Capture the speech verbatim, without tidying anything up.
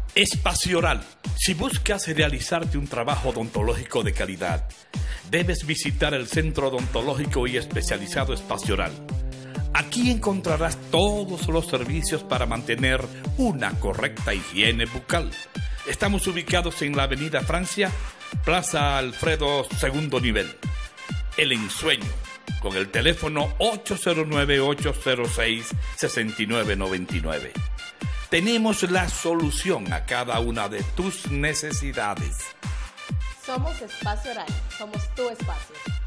Espacio Oral. Si buscas realizarte un trabajo odontológico de calidad, debes visitar el Centro Odontológico y Especializado Espacio Oral. Aquí encontrarás todos los servicios para mantener una correcta higiene bucal. Estamos ubicados en la Avenida Francia, Plaza Alfredo, segundo nivel. El Ensueño, con el teléfono ocho cero nueve, ocho cero seis, seis nueve nueve nueve. Tenemos la solución a cada una de tus necesidades. Somos Espacio Oral, somos tu espacio.